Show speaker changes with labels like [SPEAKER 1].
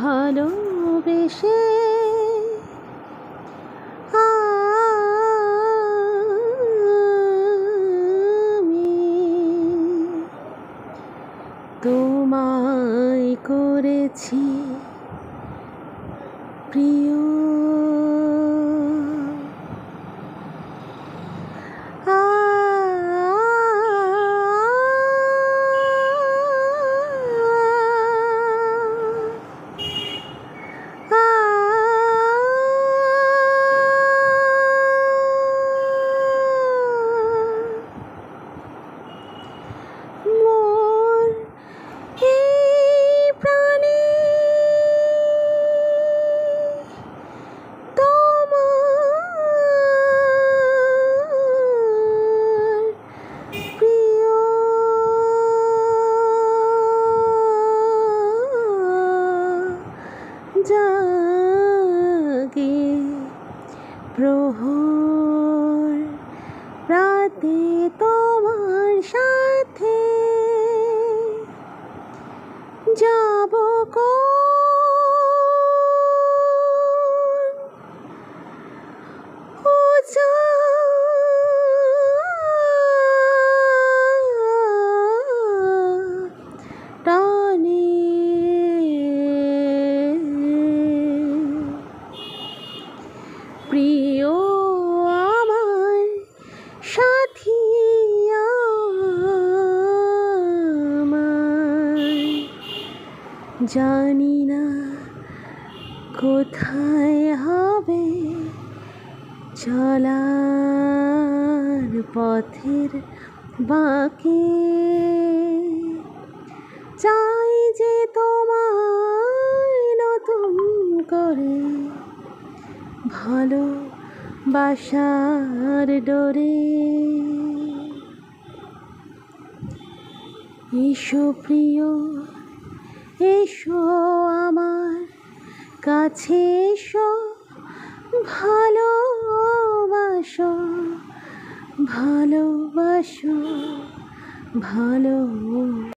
[SPEAKER 1] ভালোবেসে আমি তোমায় করেছি প্রিয়। মোর এই প্রাণে তোমার প্রিয় জাগে প্রহর রাতে তোমার সাথে যাব কোন টানে প্রিয় আমার সাথী আমার, জানি না কোথায় হবে চলার পথের বাঁকে, চাই যে তোমায় নতুন করে ভালোবাসার ডোরে। এসো প্রিয়, এসো আমার কাছে, এসো ভালোবাসো ভালোবাসো ভালো।